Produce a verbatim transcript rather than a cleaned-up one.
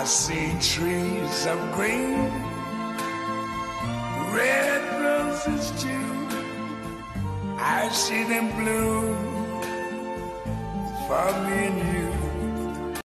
see trees of green, red roses too. I see them bloom for me